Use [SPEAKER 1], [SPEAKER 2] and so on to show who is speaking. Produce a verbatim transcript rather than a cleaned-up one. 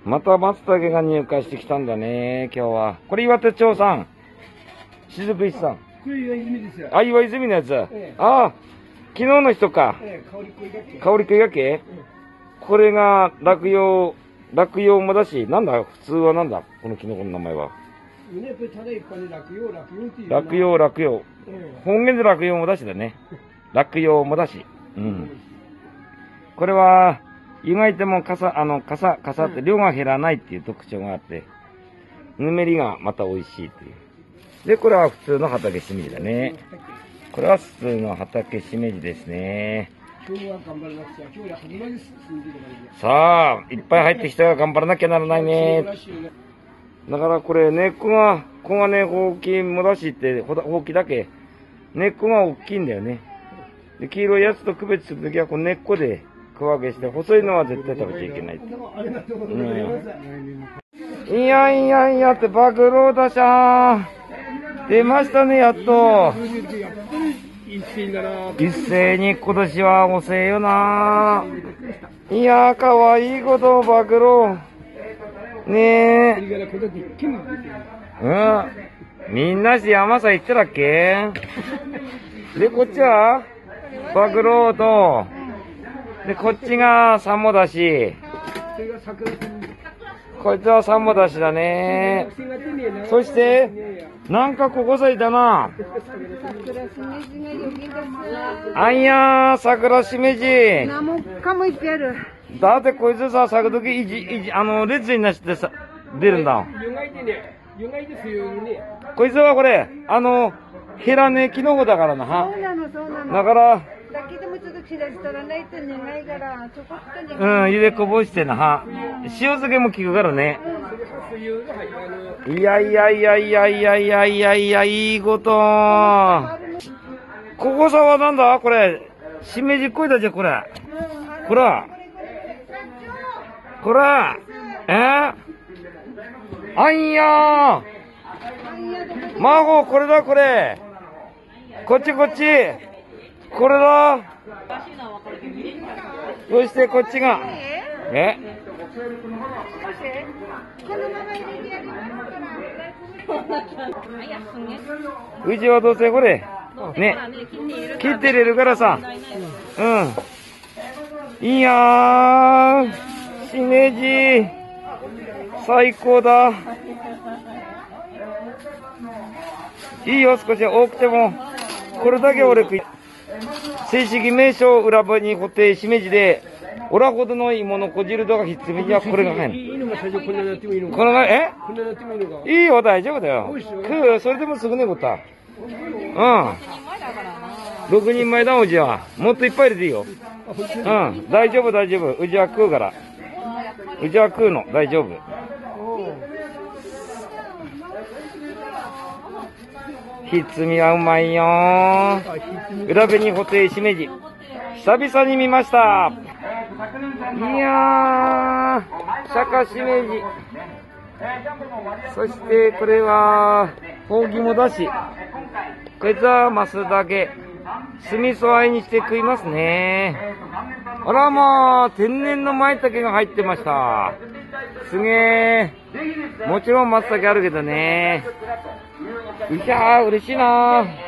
[SPEAKER 1] また松茸が入荷してきたんだね、今日は。これ岩手町さん。雫石さん。
[SPEAKER 2] これ岩泉ですよ。
[SPEAKER 1] あ、岩泉のやつ。
[SPEAKER 2] ええ、
[SPEAKER 1] ああ、昨日の人か。
[SPEAKER 2] ええ、香り食いがけ。
[SPEAKER 1] 香り食いがけ、ええ、これが落葉、落葉もだし、なんだ普通はなんだこのキノコの名前は。
[SPEAKER 2] ね、これただ一般に落葉、落葉っていう。
[SPEAKER 1] 落葉、落葉。
[SPEAKER 2] ええ、
[SPEAKER 1] 方言で落葉もだしだね。落葉もだし。うん。これは、湯がいてもかさ、あの、かさ、かさって量が減らないっていう特徴があって、ぬめりがまた美味しいっていう。で、これは普通の畑しめじだね。これは普通の畑しめじですね。
[SPEAKER 2] 今日は頑張らなくちゃ。今日は始まりです。
[SPEAKER 1] さあ、いっぱい入ってきたら頑張らなきゃならないね。だからこれ根っこが、ここがね、大きいもだしって、大きいだけ、根っこが大きいんだよね。で、黄色いやつと区別するときは、この根っこで区分けして、細いのは絶対食べちゃいけない。うん、いやいやいやって、バグローだしゃー。出ましたね、やっと。一斉に今年は遅えよな。いやー、かわいいことバグロー。ねえ。うん。みんなし山さ行ってたっけ。で、こっちはバグローと、で、こっちがサンモだし、こいつはサンモだしだね。そして、なんかここさいたな。あんやー、桜しめじ。
[SPEAKER 3] 何もかも言ってやる。
[SPEAKER 1] だってこいつさ、咲くとき、いじ、いじ、あの、列になしてさ、出るんだ。こいつはこれ、あの、ヘラネキノコだからな。
[SPEAKER 3] そうなの、そうなの。
[SPEAKER 1] だから、
[SPEAKER 3] だけでもちょっと切らしたらないと願いから、ちょこっとね。
[SPEAKER 1] うん、茹でこぼしてな、は。塩漬けも効くからね。いやいやいやいやいやいやいやいや、いいこと。ここさはなんだこれ。しめじっこいだじゃ、これ。こら。こら。えー、あんやー。魔法、これだ、これ。こっち、こっち。これだ。そしてこっちが。え？うちはどうせこれ。ね。切って入れるからさ。うん。いやー。しめじ。最高だ。いいよ、少し多くても。これだけ俺食い。正式名称裏場に固定しめじで、オラほどの芋のこじるとかひっつみじはこれが入る。このが、えいいよ、大丈夫だよ。食う、それでもすぐね、こった。うん。ろくにんまえだ、うちは。もっといっぱい入れていいよ。うん。大丈夫、大丈夫。うちは食うから。うちは食うの、大丈夫。ひっつみはうまいよー。裏紅固定しめじ。久々に見ました。いやー、釈迦しめじ。そしてこれは、ほうぎもだし。こいつはマスだけ。酢味噌あえにして食いますね。あらまあ、天然の舞茸が入ってました。すげー。もちろん松茸あるけどね。いやー、嬉しいなー。